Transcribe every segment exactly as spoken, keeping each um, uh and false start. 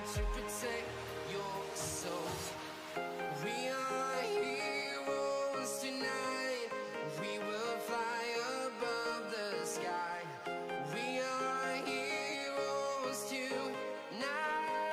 to protect your soul. We are heroes tonight. We will fly above the sky. We are heroes tonight.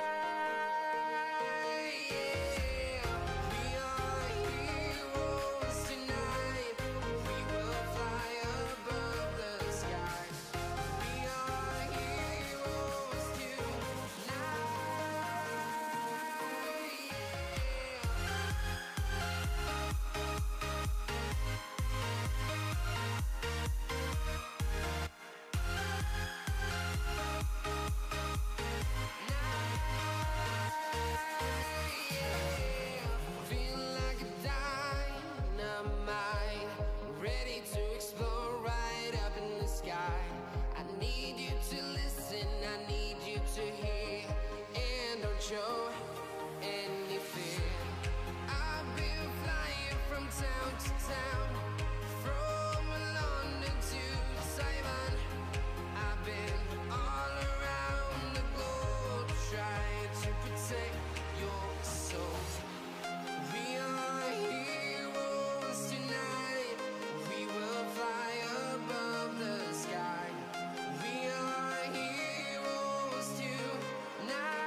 Show any fear. I've been flying from town to town, from London to Taiwan. I've been all around the globe trying to protect your soul. We are heroes tonight. We will fly above the sky. We are heroes tonight.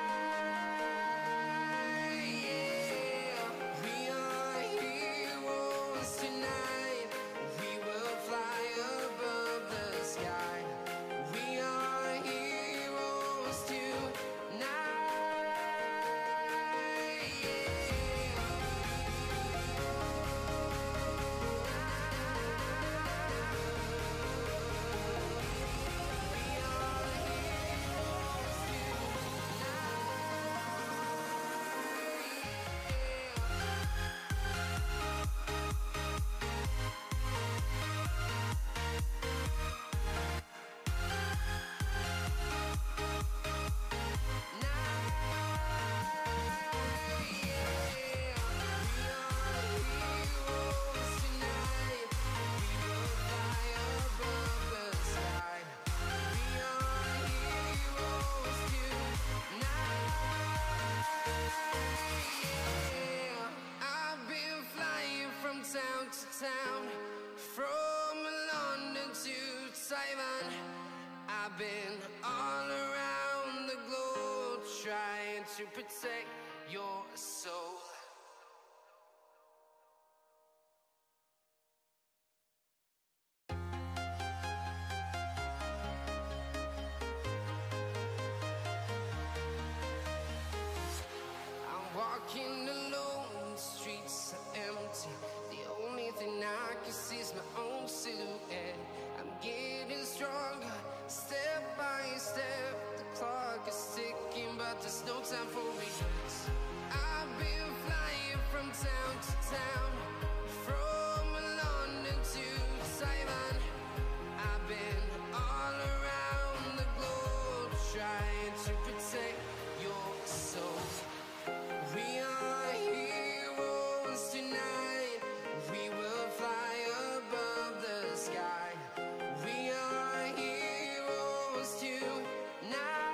Town to town, from London to Taiwan. I've been all around the globe trying to protect your soul. I'm walking alone, the streets are empty. The only thing I can see is my own silhouette. I'm getting stronger, step by step. The clock is ticking, but there's no time for regrets. I've been flying from town to town, from London to Taiwan. I've been all around the globe trying to protect your soul. We are heroes tonight. We will fly above the sky. We are heroes tonight.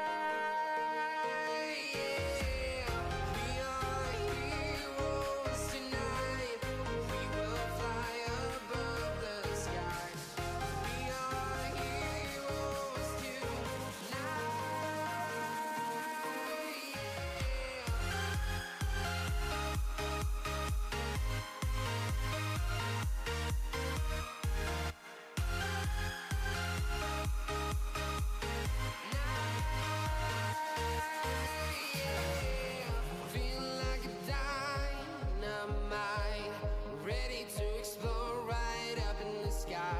Yeah. We are heroes tonight. We will fly above the sky. We are heroes tonight.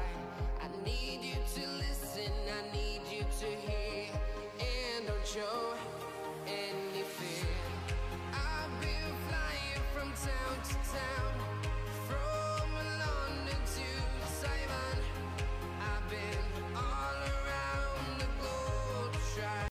Show